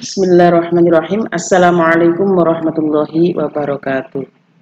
Bismillahirrahmanirrahim. Assalamualaikum warahmatullahi wabarakatuh.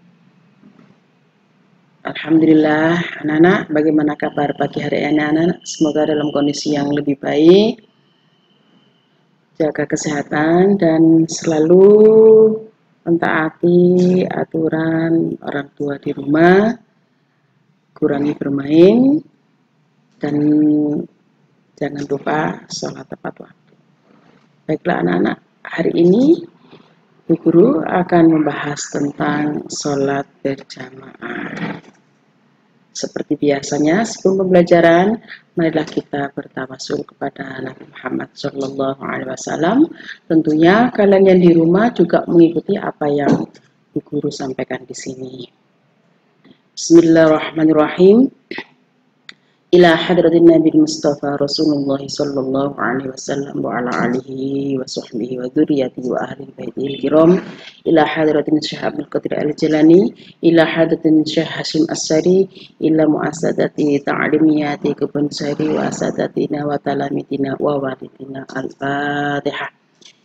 Alhamdulillah, anak-anak, bagaimana kabar pagi hari ini anak-anak? Semoga dalam kondisi yang lebih baik, jaga kesehatan dan selalu mentaati aturan orang tua di rumah, kurangi bermain, dan jangan lupa sholat tepat waktu. Baiklah anak-anak, hari ini Bu Guru akan membahas tentang sholat berjamaah. Seperti biasanya, sebelum pembelajaran, marilah kita bertawasul kepada Nabi Muhammad SAW. Tentunya kalian yang di rumah juga mengikuti apa yang Bu Guru sampaikan di sini. Bismillahirrahmanirrahim. Ila hadratin Nabi Mustafa Rasulullah sallallahu alaihi wasallam wa ala alihi wa sahbihi wa dzurriyyatihi wa ahli baitihi kiram, ila hadratin Syekh Abdul Qadir Al-Jilani, ila hadratin Syekh Hasyim As-Sari, ila muassadati ta'limiyati Kebun Sari wa asadatina wa talamidina wa walidina. Al-Fatihah.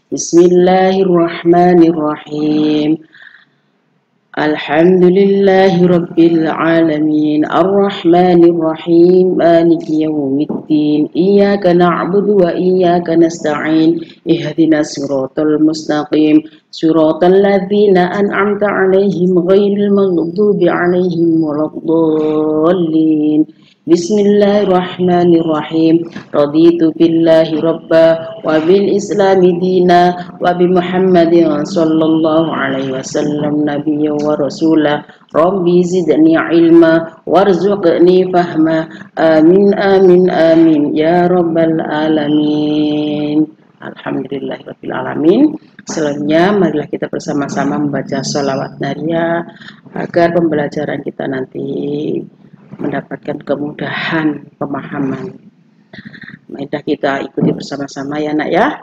Bismillahirrahmanirrahim. Alhamdulillahi Rabbil Alamin, Ar-Rahmanir-Rahim, Maliki Yawmiddin, Iyyaka na'budu wa iyyaka nasta'in, Ihdinas siratal mustaqim, siratal ladzina an'amta 'alaihim ghairil maghdubi 'alaihim waladdallin. Bismillahirrahmanirrahim. Raditu billahi rabba wa bil islami dina wa bi Muhammadin sallallahu alaihi wasallam nabiyya wa rasulah. Rabbi zidni ilma warzuqni fahma. Amin amin amin ya rabbal alamin. Alhamdulillahirabbil alamin. Selanjutnya marilah kita bersama-sama membaca sholawat nariyah agar pembelajaran kita nanti mendapatkan kemudahan pemahaman. Marilah kita ikuti bersama-sama ya nak ya.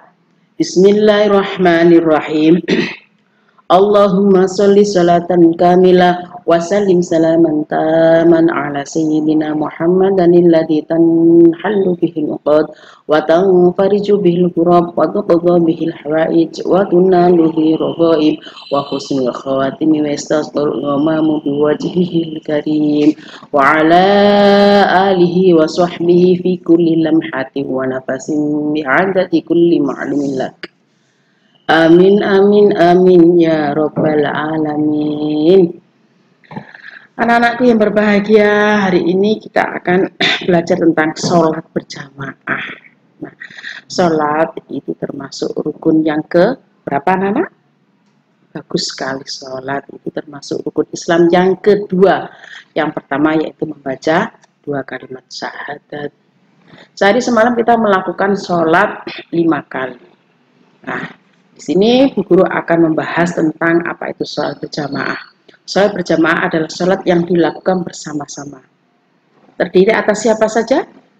Bismillahirrahmanirrahim. Allahumma sholli sholatan kamilah wa sallim salaman taman ala sayyidina Muhammadan alladzi tanhallu bihil uqad wa tanfariju bihil kurab wa tuqadha bihil hawaij wa tunalu bihi raghaib wa husnul khawatimi wa istasqal ghamamu biwajhihil karim wa ala alihi wa sahbihi fi kulli lamhatin wa nafasin bi'adati kulli ma'lumin lak. Amin amin amin ya rabbal alamin. Anak-anakku yang berbahagia, hari ini kita akan belajar tentang sholat berjamaah. Nah, sholat itu termasuk rukun yang ke berapa anak-anak? Bagus sekali, sholat itu termasuk rukun Islam yang kedua. Yang pertama yaitu membaca 2 kalimat syahadat. Sehari semalam kita melakukan sholat 5 kali. Nah, di sini Bu Guru akan membahas tentang apa itu sholat berjamaah. Sholat berjamaah adalah sholat yang dilakukan bersama-sama. Terdiri atas siapa saja?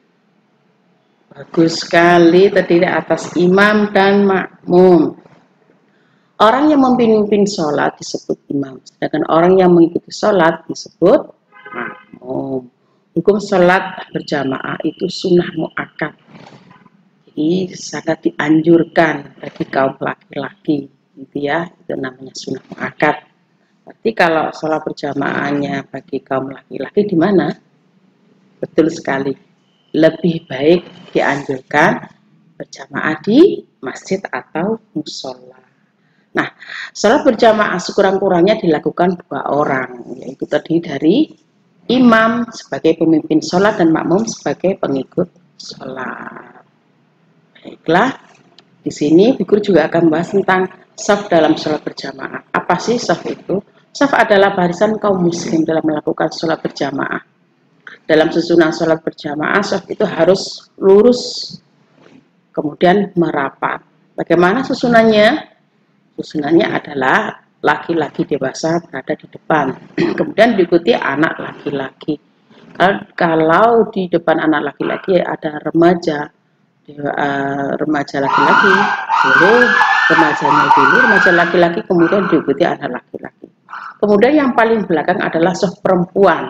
Bagus sekali, terdiri atas imam dan makmum. Orang yang memimpin sholat disebut imam, sedangkan orang yang mengikuti sholat disebut makmum. Hukum sholat berjamaah itu sunnah muakkad. Jadi sangat dianjurkan bagi kaum laki-laki, gitu ya, itu namanya sunnah muakkad. Berarti kalau sholat berjamaahnya bagi kaum laki-laki di mana? Betul sekali, lebih baik dianjurkan berjamaah di masjid atau musola. Nah, sholat berjamaah sekurang-kurangnya dilakukan 2 orang, yaitu terdiri dari imam sebagai pemimpin sholat dan makmum sebagai pengikut sholat. Baiklah, di sini Bu Guru juga akan membahas tentang shaf dalam sholat berjamaah. Apa sih shaf itu? Shaf adalah barisan kaum muslim dalam melakukan sholat berjamaah. Dalam susunan sholat berjamaah, shaf itu harus lurus, kemudian merapat. Bagaimana susunannya? Susunannya adalah laki-laki dewasa berada di depan, kemudian diikuti anak laki-laki. Kalau di depan anak laki-laki ada remaja laki-laki dulu, remajanya dulu, remaja laki-laki, kemudian diikuti anak laki-laki. Kemudian yang paling belakang adalah shaf perempuan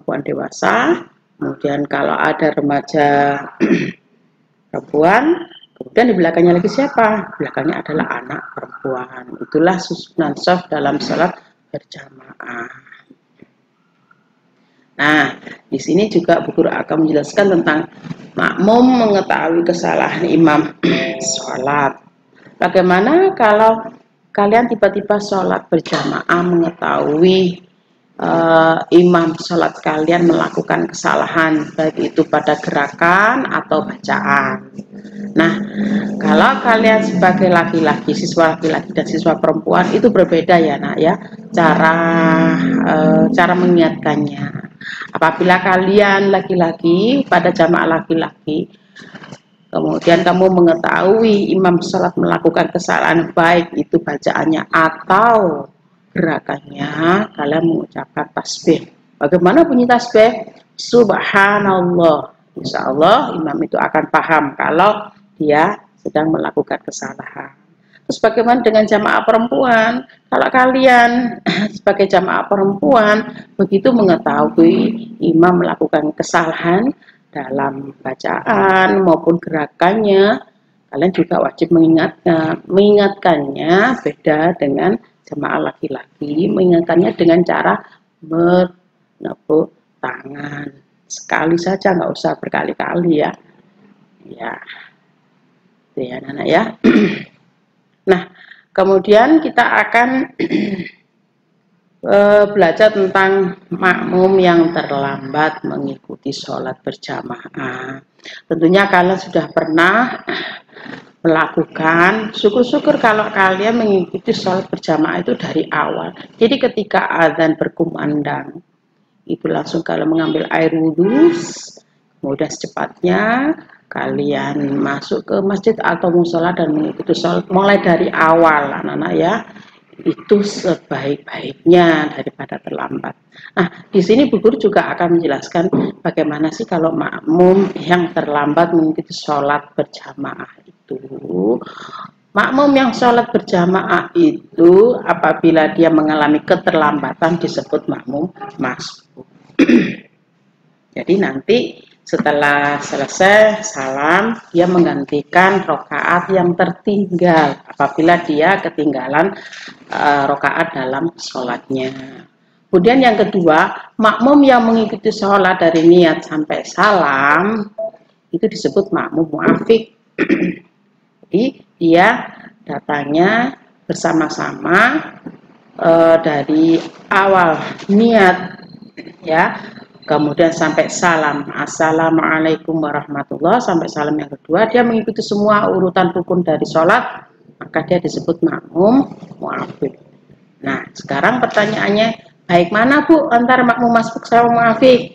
dewasa. Kemudian kalau ada remaja perempuan, Kemudian di belakangnya lagi siapa? Belakangnya adalah anak perempuan. Itulah susunan shaf dalam sholat berjamaah. Nah, di sini juga Bu Guru akan menjelaskan tentang makmum mengetahui kesalahan imam sholat. Bagaimana kalau kalian tiba-tiba sholat berjamaah mengetahui imam sholat kalian melakukan kesalahan, baik itu pada gerakan atau bacaan. Nah, kalau kalian sebagai laki-laki, siswa laki-laki dan siswa perempuan itu berbeda ya nak ya, cara mengingatkannya. Apabila kalian laki-laki pada jamaah laki-laki, kemudian kamu mengetahui imam sholat melakukan kesalahan, baik itu bacaannya atau gerakannya, kalian mengucapkan tasbih. Bagaimana bunyi tasbih? Subhanallah. Insya Allah imam itu akan paham kalau dia sedang melakukan kesalahan. Terus bagaimana dengan jamaah perempuan? Kalau kalian sebagai jamaah perempuan begitu mengetahui imam melakukan kesalahan dalam bacaan maupun gerakannya, kalian juga wajib mengingatkannya beda dengan jamaah laki-laki, mengingatkannya dengan cara menepuk tangan sekali saja, nggak usah berkali-kali ya. Ya, itu ya anak ya. Nah, kemudian kita akan belajar tentang makmum yang terlambat mengikuti sholat berjamaah. Tentunya kalian sudah pernah melakukan, syukur-syukur kalau kalian mengikuti sholat berjamaah itu dari awal. Jadi ketika azan berkumandang, itu langsung kalian mengambil air wudhu, kemudian secepatnya kalian masuk ke masjid atau musola dan mengikuti sholat mulai dari awal, anak-anak ya. Itu sebaik-baiknya daripada terlambat. Nah, di sini Bu Guru juga akan menjelaskan bagaimana sih kalau makmum yang terlambat mengikuti sholat berjamaah itu. Makmum yang sholat berjamaah itu apabila dia mengalami keterlambatan disebut makmum masbuk. Jadi nanti setelah selesai salam, dia menggantikan rokaat yang tertinggal apabila dia ketinggalan rokaat dalam sholatnya. Kemudian yang kedua, makmum yang mengikuti sholat dari niat sampai salam itu disebut makmum muafiq. Jadi dia datangnya bersama-sama dari awal niat ya, kemudian sampai salam, assalamualaikum warahmatullah, sampai salam yang kedua dia mengikuti semua urutan rukun dari sholat, maka dia disebut makmum muafiq. Nah, sekarang pertanyaannya, baik mana Bu antara makmum masbuk sama muafiq?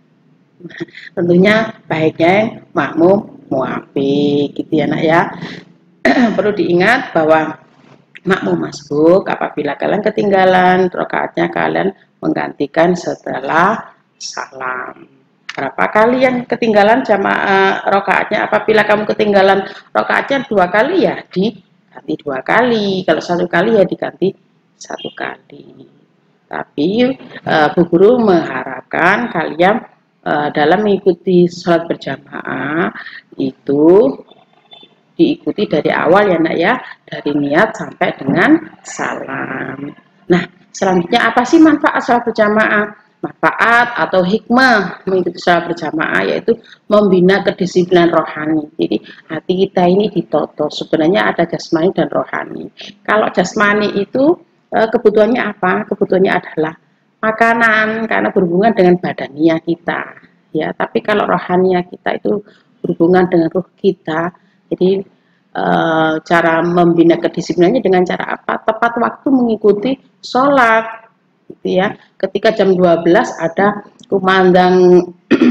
Tentunya baiknya makmum muafiq gitu ya nak ya. Perlu diingat bahwa makmum masbuk apabila kalian ketinggalan rakaatnya, kalian menggantikan setelah salam. Berapa kali yang ketinggalan jamaah rakaatnya? Apabila kamu ketinggalan rakaatnya 2 kali ya diganti 2 kali. Kalau 1 kali ya diganti 1 kali. Tapi Bu Guru mengharapkan kalian dalam mengikuti sholat berjamaah itu diikuti dari awal ya nak ya, dari niat sampai dengan salam. Nah, selanjutnya apa sih manfaat sholat berjamaah? Manfaat atau hikmah mengikuti sholat berjamaah yaitu membina kedisiplinan rohani. Jadi hati kita ini ditoto, sebenarnya ada jasmani dan rohani. Kalau jasmani itu kebutuhannya apa? Kebutuhannya adalah makanan karena berhubungan dengan badania kita ya. Tapi kalau rohania kita itu berhubungan dengan ruh kita. Jadi cara membina kedisiplinannya dengan cara apa? Tepat waktu mengikuti sholat gitu ya. Ketika jam 12 ada kumandang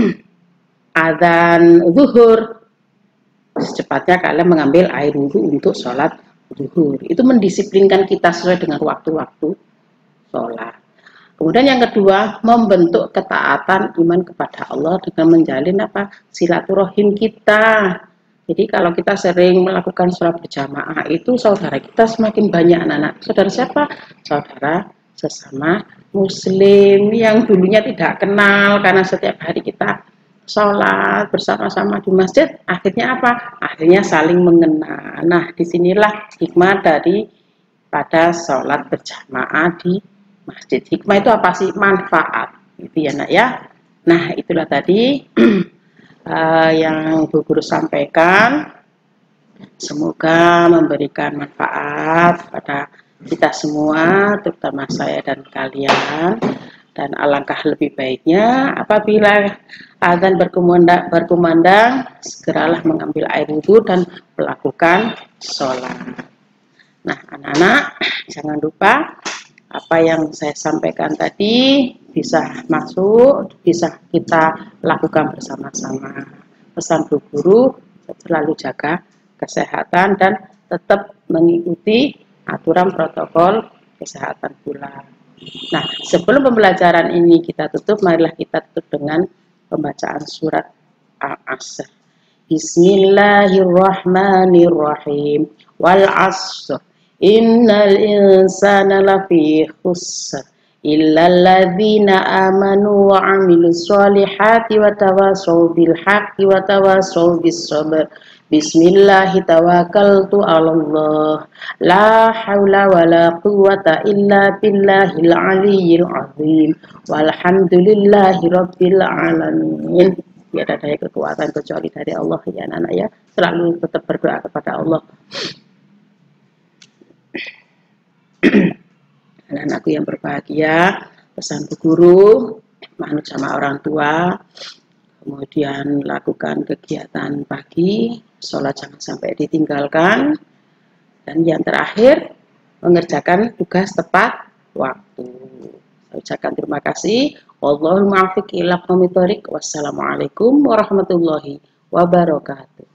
adzan zuhur, secepatnya kalian mengambil air wudhu untuk sholat zuhur. Itu mendisiplinkan kita sesuai dengan waktu-waktu sholat. Kemudian yang kedua, membentuk ketaatan iman kepada Allah dengan menjalin apa? Silaturahim kita. Jadi kalau kita sering melakukan sholat berjamaah itu saudara kita semakin banyak anak-anak. Saudara siapa? Saudara sesama muslim yang dulunya tidak kenal karena setiap hari kita sholat bersama-sama di masjid, akhirnya apa? Akhirnya saling mengenal. Nah, disinilah hikmah dari pada sholat berjamaah di masjid. Hikmah itu apa sih? Manfaat, gitu ya nak ya. Nah, itulah tadi yang Bu Guru sampaikan. Semoga memberikan manfaat pada kita semua, terutama saya dan kalian. Dan alangkah lebih baiknya apabila azan berkumandang, segeralah mengambil air wudhu dan melakukan sholat. Nah, anak-anak, jangan lupa apa yang saya sampaikan tadi bisa masuk, bisa kita lakukan bersama-sama. Pesan Bu Guru, selalu jaga kesehatan dan tetap mengikuti aturan protokol kesehatan pula. Nah, sebelum pembelajaran ini kita tutup, marilah kita tutup dengan pembacaan surat Al-Asr. Bismillahirrahmanirrahim. Wal 'ashr. Innal insana lafi khusr. Illal ladzina amanu wa 'amilus solihati wa tawasaw bil haqqi wa tawasaw bis sabr. Bismillahi tawakkaltu 'alallah. La haula wala quwwata illa billahil aliyyil azim. Walhamdulillahi rabbil alamin. Tiada daya kekuatan kecuali dari Allah ya anak-anak ya. Selalu tetap berdoa kepada Allah. Anak-anakku yang berbahagia, pesan Bu Guru, manut sama orang tua, kemudian lakukan kegiatan pagi, sholat jangan sampai ditinggalkan, dan yang terakhir, mengerjakan tugas tepat waktu. Saya ucapkan terima kasih. Wallahul muwaffiq ila aqwamit thoriq. Wassalamualaikum warahmatullahi wabarakatuh.